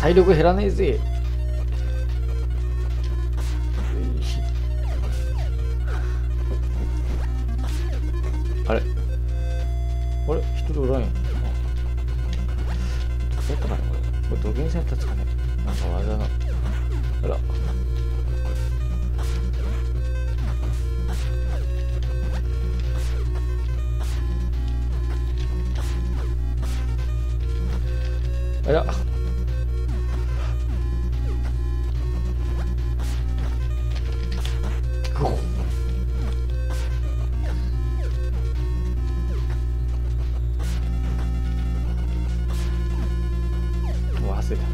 体力減らねえぜ。あれ一人おらんやん。どうやったかなこれ土下座やったっつかね。なんか技の。あら。あら。忘れた。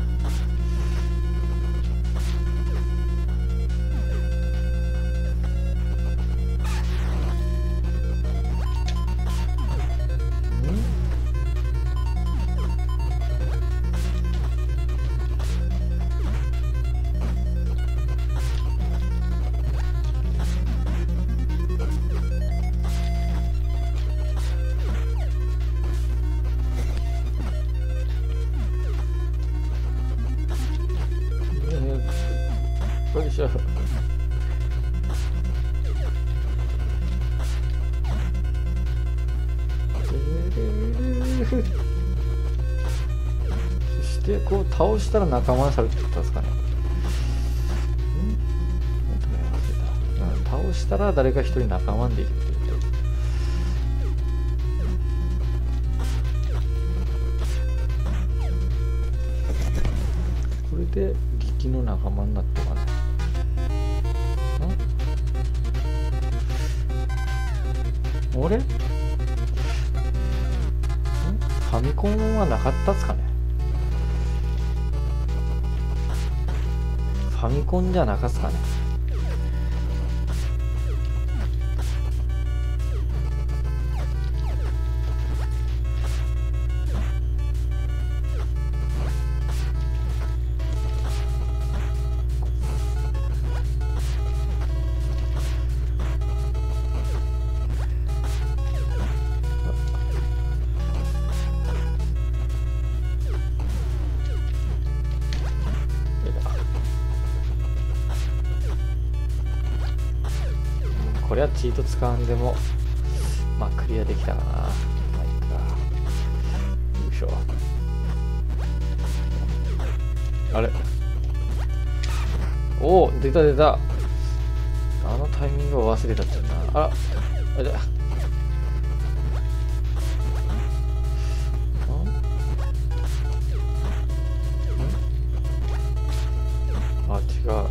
よいしょ。そしてこう倒したら仲間にされてたんですかね。倒したら誰か一人仲間でいるってこと。これで劇の仲間になってかな。あれ？ファミコンはなかったっすかね。ファミコンじゃなかっすかね。これはチート使うんでもまあクリアできたかな。まあいいか。よいしょ。あれ、おお、出た出た。あのタイミングを忘れたっちゃうな。あら、あれだ。あ、違う。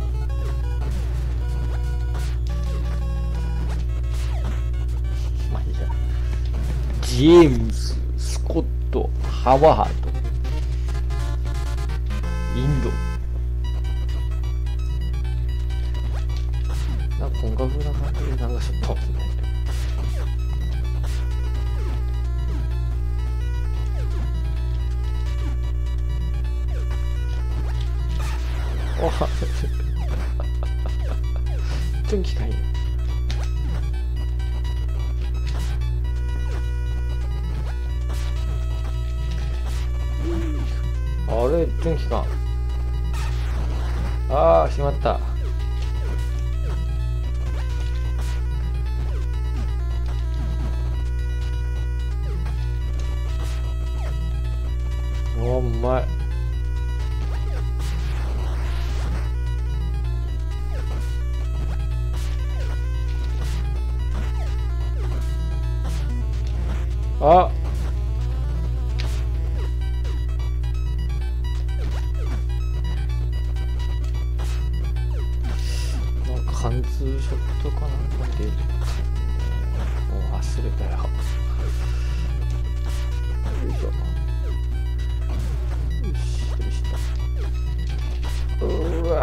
ジェームス・スコット・ハワード、インド。なんか本格風な感じでなんかちょっとおはちょん機械。あれ、準期間。ああ、しまった。おうまい。あ、貫通ショットかなんかでもう忘れたよ。よいしょ。よし、どうした。うわ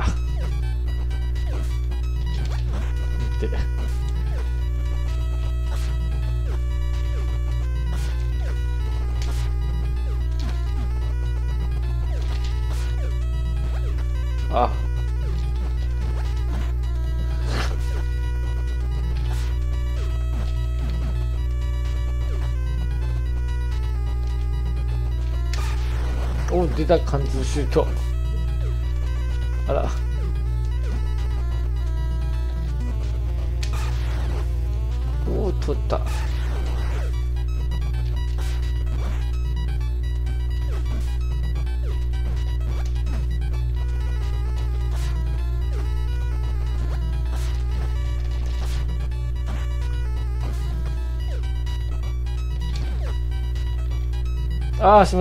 見て。あ、お、 出た貫通シュート。あら。おお、取った。ああ、しまった。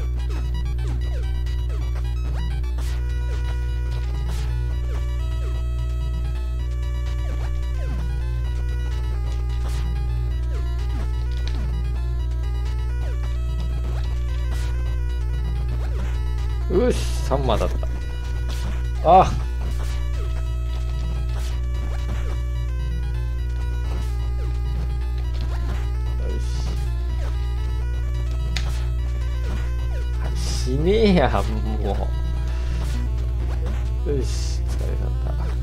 よし、3マだった。ああ。しねえや、もう。よし、疲れた。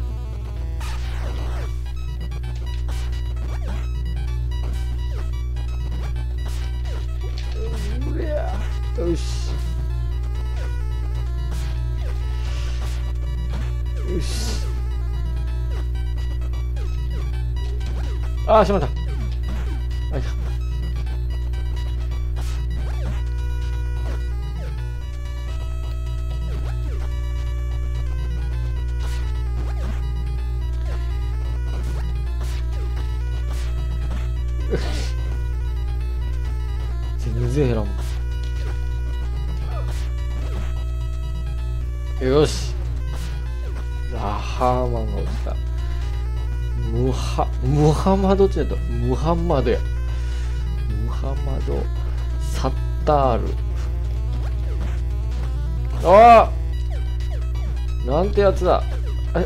よし。よし。ああ、しまった。あいた。全然減らんもん。よし。ラハーマンが落ちた。ムハマドって言うとムハンマドや。ムハマドサッタール。ああ、なんてやつだ。え、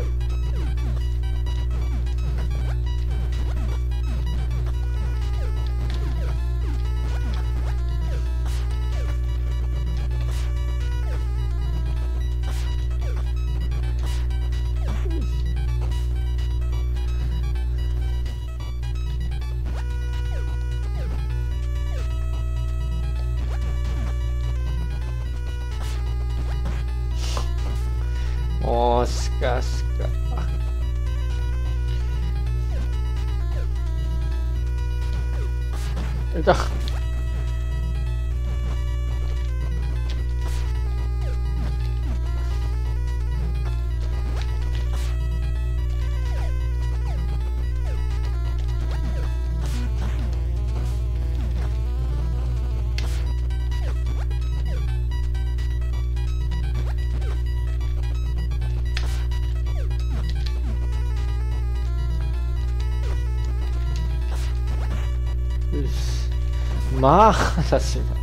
もうしかしか。いた。まあ話な。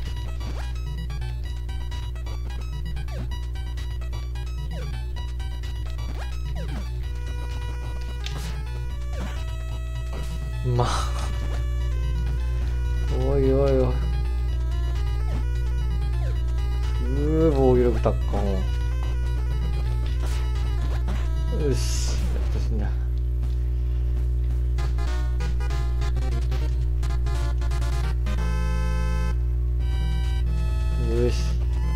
まあおいおいおい、防御力高かも。よし、やっと死んだ。よし。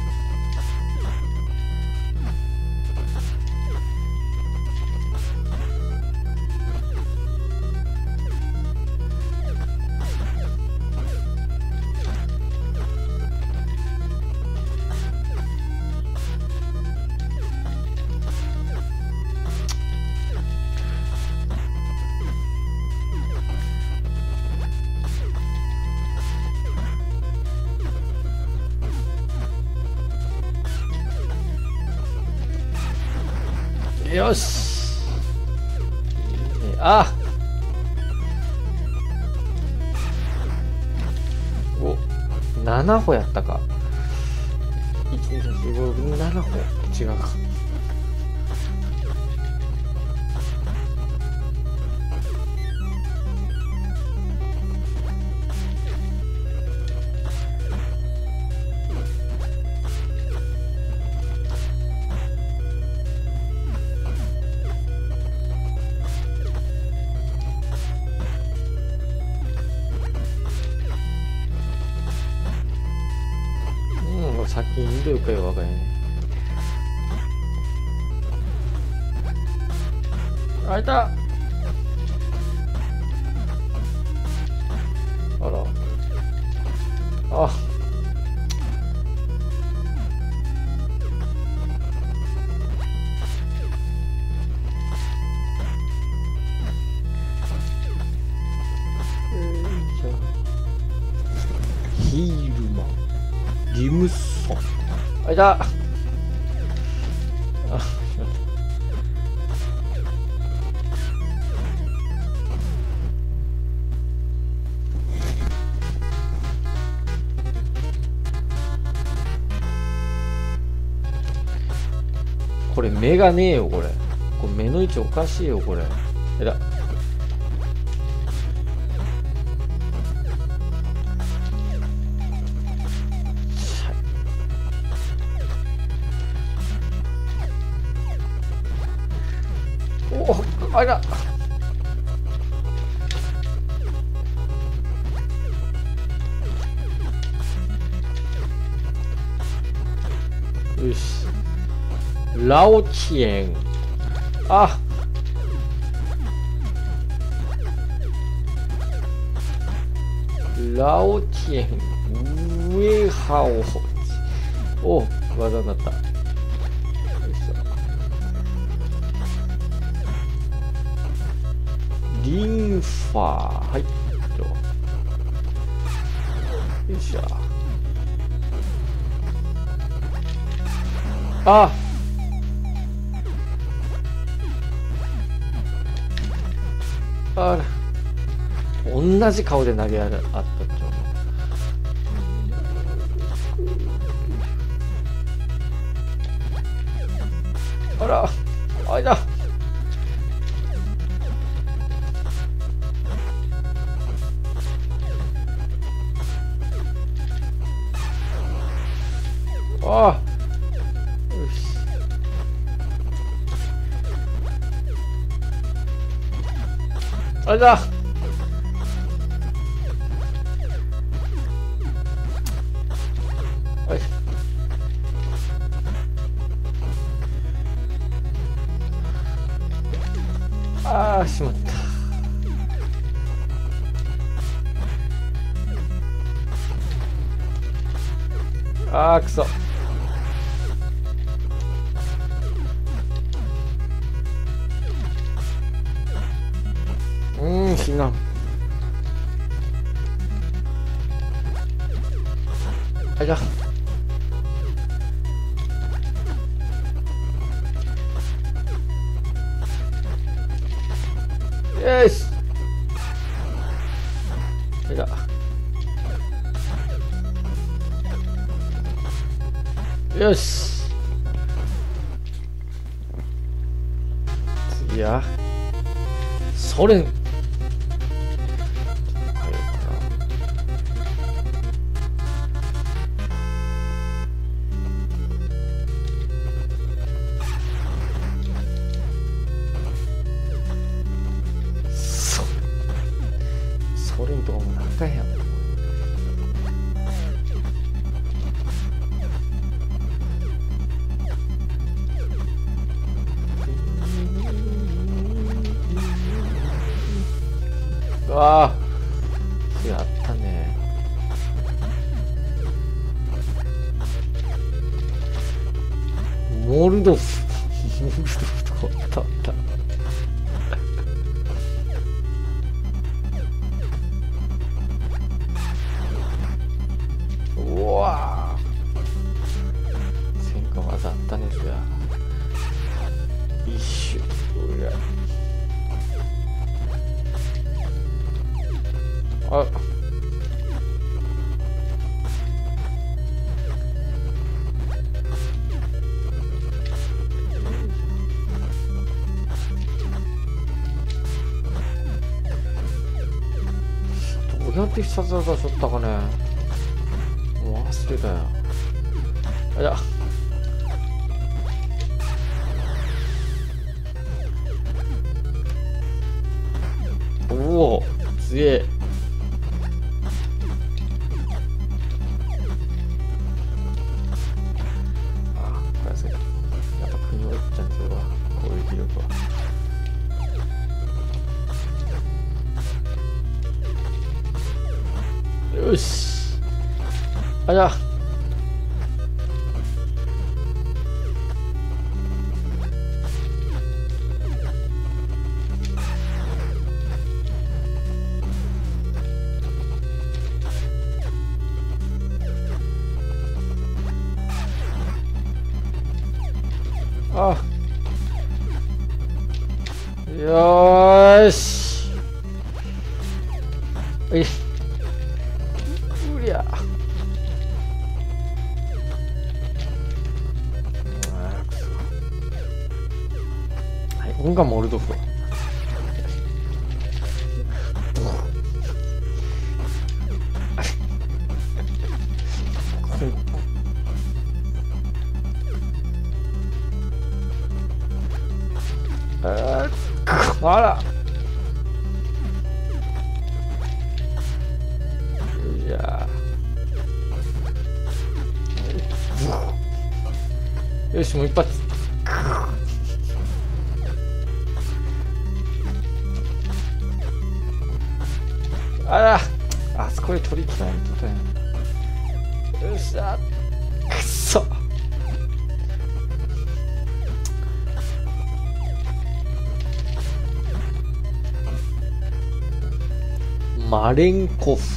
よし。あ、お、7歩やったか。1、2、3、4、5、6、7歩違うか。先に緑強いかよわかんないね。あ、いた。あら。あ。ヒールマン。リムソン。あ、いた。あ、これ目がねえよ、これ。これ目の位置おかしいよ、これ。えだ。お、あら。よし。ラオチエン。あ。ラオチエン。ウェハオ。お、技になった。よいしょ。リンファー。はい。よいしょ。あ。あら。同じ顔で投げあったっちゃう。あら。あいだ。ああ。よし。あれだ。はい。ああ、しまった。ああ、くそ。死なん。あいだ。よし。あいだ。よし。次はソ連。ソ連とかも何回やん。ああ、やったね。モルドフ。モルドフとかあったあった。うわぁ。戦火技あったねですが。一瞬。うわ。あ。どうやって必殺技しとったかね。もう忘れたよ。あ、いや。おお、すげえ。 よし。あ、じゃあ。あ、よーし。うりゃ。はい、音がモルドフ。あら。いや。よし、もう一発。あら、あそこで取り切らないとだよ。よっしゃ。くっそ。マレンコフ。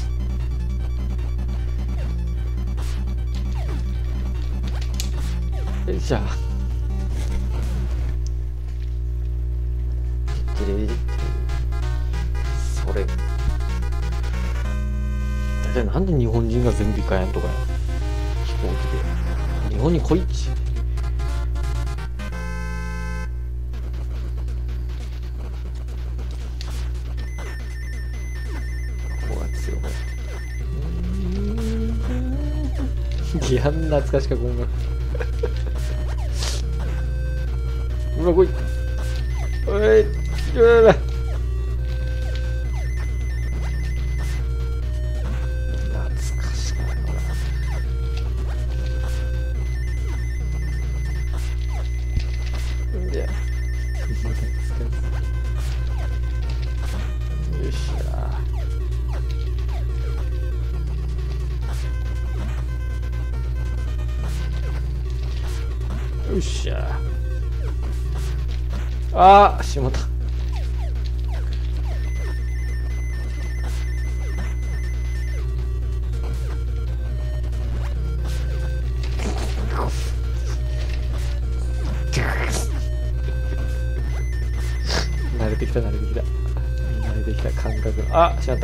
よいしょ。それ。じゃあなんで日本人が全部行かやんとかや。飛行機で。日本に来いっち。いや、懐かしか音楽。うわ、来い。おい、うわ。懐かしかったな。いや。よっしゃ。よっしゃ。あー、しまった。慣れてきた、慣れてきた。慣れてきた感覚。あ、しまった。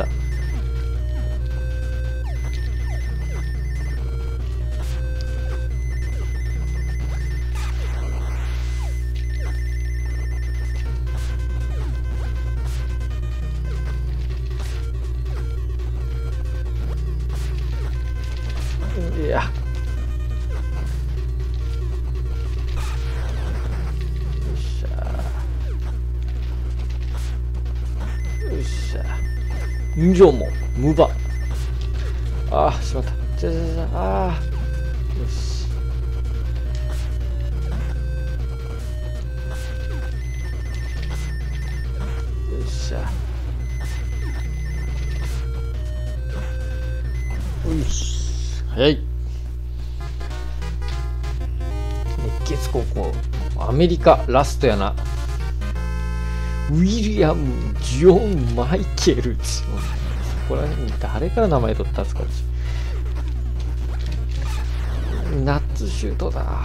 いや。よっしゃ。よっしゃ。無情も無場。ああ、しまった。ああ。よし。よっしゃ。よし。早い。熱血高校。アメリカラストやな。ウィリアム・ジョン・マイケル。ここら辺誰から名前取ったんですか。ナッツシュートだ。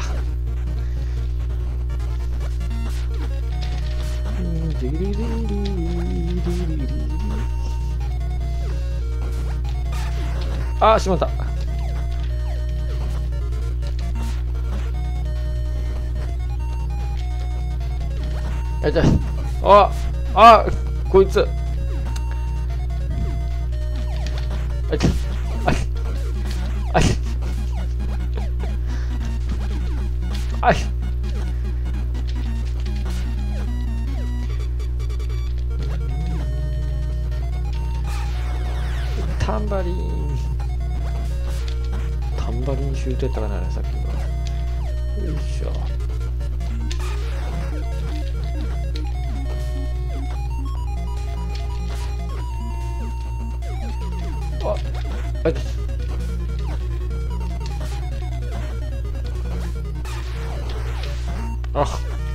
あー、しまった。やった。あ、こいつ。あいつ。あい。タンバリンシュートやったかな、さっきの。よいしょ。 はい。あ、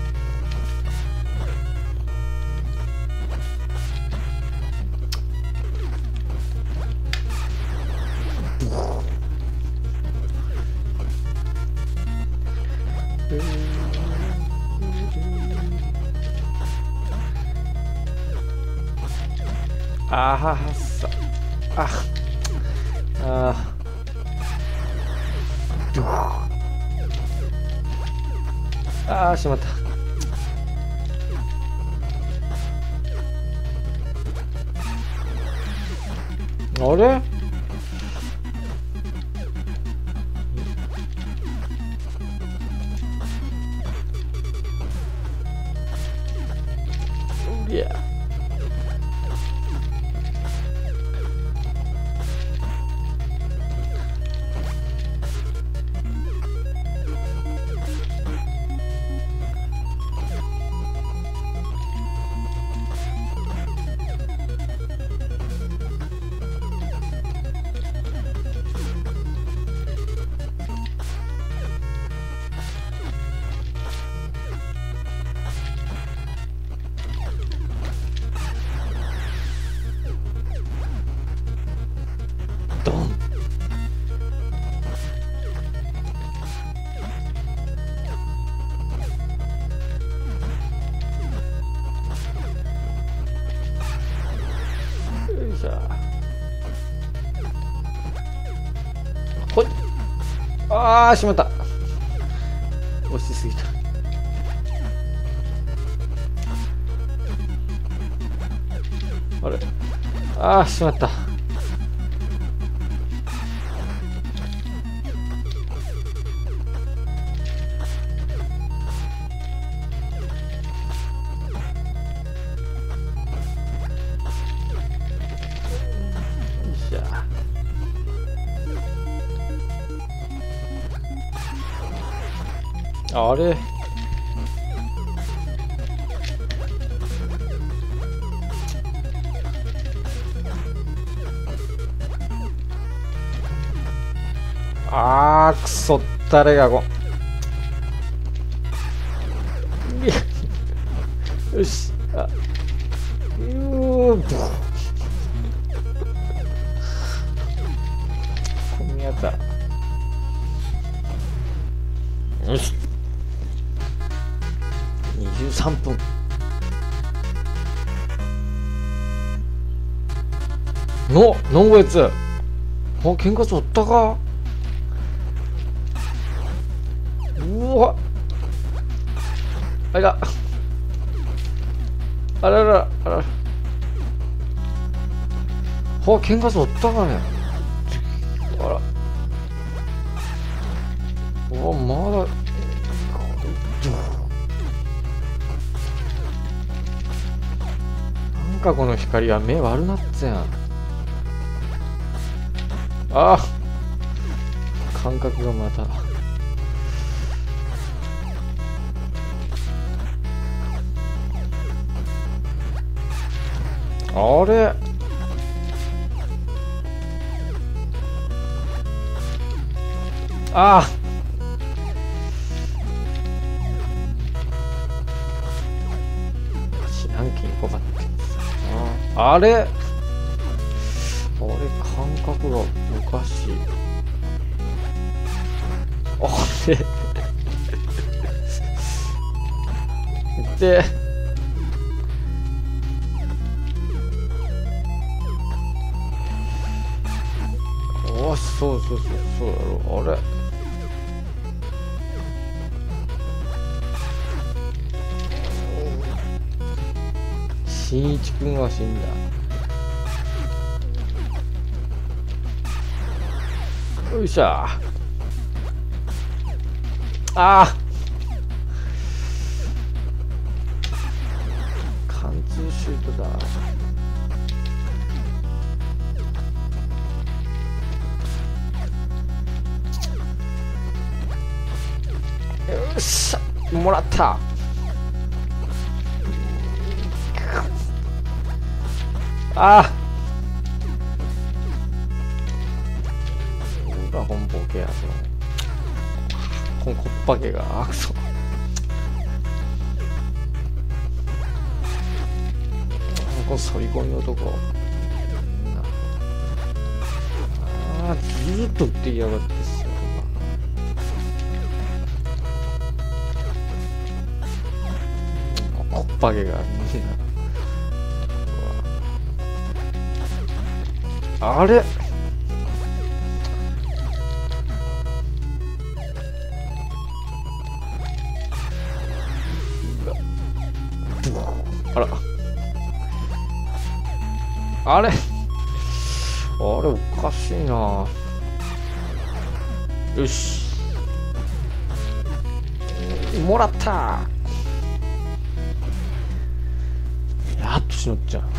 あはさああああ、しまった。あれ、いや、ドン。よいしょ。ほい。ああ、しまった。押しすぎた。あれ、ああ、しまった。あれ、あーくそったれがこいやよし、あこんやったよし、23分。なんこやつ。あ、喧嘩しおったか。うわ、あれが、あららあら、喧嘩しおったかね。あら、まだなんかこの光は目悪なっつやん。ああ、感覚がまた。あれ、ああ、知らんけんこばってさ。あれ、感覚がおかしい。あれで、おし、そうそうだろ。あれ、しんいちくんは死んだ。よいしょ。あ貫通シュートだ。よっしゃ、もらった。 ドラゴンボケやこのコッパ毛がクソこの反り込み男ずーっと打ってきやがってっすよ。コッパ毛があれあらあれおかしいな。よしもらった。やっとしのっちゃう。